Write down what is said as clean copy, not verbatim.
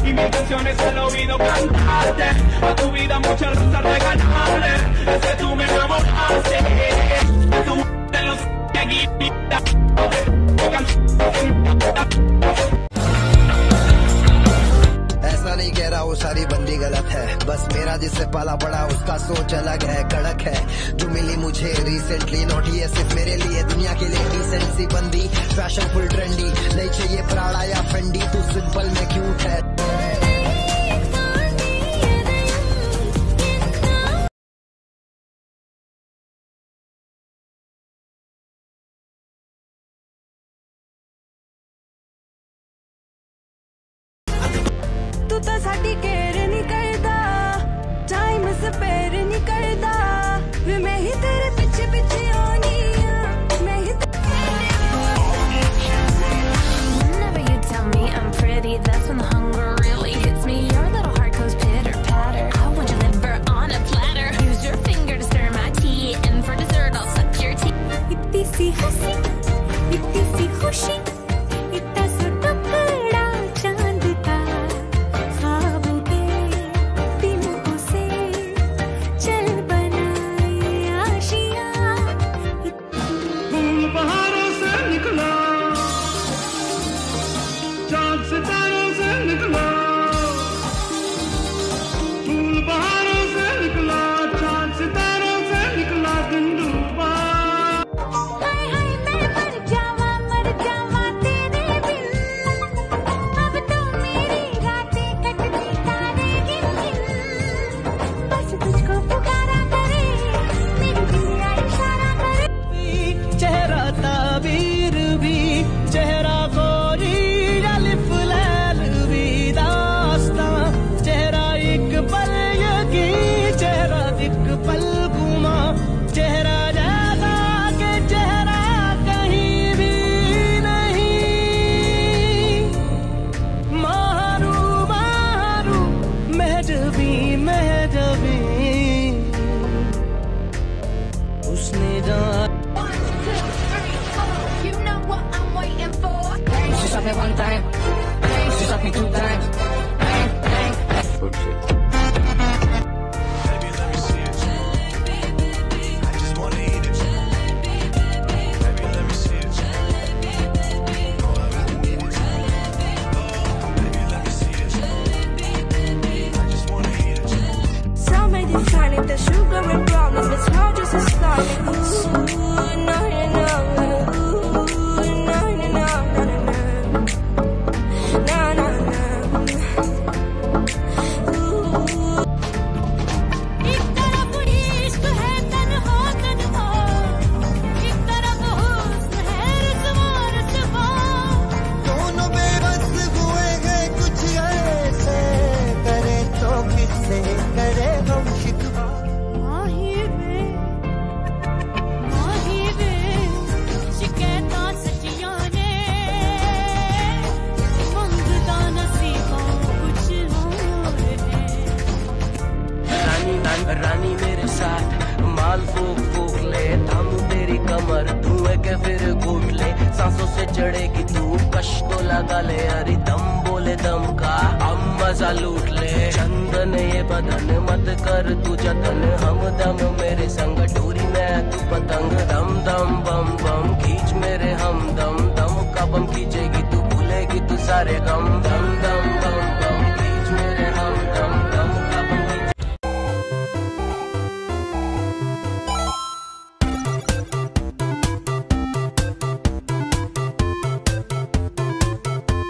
y mi intención es al oído cantarte a tu vida muchas rosas regalarle. Es que tú me enamoraste, tú de los que ऐसा नहीं कह रहा वो सारी बंदी गलत है, बस मेरा जिससे पाला पड़ा उसका सोच अलग है, कड़क है। जो मिली मुझे रिसेंटली नोटी है सिर्फ मेरे लिए, दुनिया के लिए डिसेंट सी बंदी, फैशन फुल ट्रेंडी, नहीं चाहिए प्राड़ा या फेंडी, तू सिंपल में क्यूट है। तू तो साडी केयर नहीं करदा, टाइम स्पेयर नहीं करदा, वे मैं ही तेरे पीछे पीछे आनी हां, मैं ही Whenever you tell me I'm pretty, that's when the hunger really hits me. Your little heart goes pitter patter. I want your liver on a platter. Use your finger to stir my tea, and for dessert I'll suck your teeth. इतनी सी हंसी, इतनी सी खुशी, इतना सा टुकड़ा चांद का, ख्वाबों के दिनों से चल बनाए आशियां। फूल बहारों से निकला, चांद सितारों से निकला, फूल बहारों से निकला, चांद सितारों से निकला, दिन डूबा। हाय हाय मैं मर जावा तेरे बिन, अब तो मेरी रातें कटती तारे गिन गिन, बस तुझको पुकारा करे, मेरी दुनिया इशारा करे। चेहरा ताबीर भी, चेहरा गोरी अलिफ लैल भी दास्तां, चेहरा एक पल यकी, चेहरा एक पल घुमा, चेहरा जैसा के चेहरा कहीं भी नहीं। मारू मारू महजबी महजबी, उसने जान You know what I'm waiting for. She shot me one time, she shot me two times. Baby, let me see it. I just wanna eat it. Baby, let me see it. Oh, I really need it. Oh, baby, let me see it. I just wanna eat it. Some may define it, the sugar and brownness, it's not just a style. Ooh, no, no, no. Ooh, no, no, no, no, no, no. No, no, no. Ooh. एक तरफ इश्क है तन्हा तन्हा, एक तरफ हुस्न है रुतबा रुतबा। दोनों बेबस हुए हैं कुछ ऐसे, करे तो किससे करे हम शिकवा। माही वे शिकायतां सच्चियां ने, मंगता नसीबा कुछ और है। रानी मेरे साथ माल फूक फूक ले, थम तेरी कमर धुएं के फिर घूट ले, सांसों से चढ़ेगी तू कश तो लगा ले, अरे दम बोले दम का हम मजा लूट ले। चंदन ये बदन मत कर तू जतन, हम दम मेरे संग डोरी में तू पतंग, दम दम बम बम खींच मेरे हमदम, दम का बम खींचेगी तू भूलेगी तू सारे गम।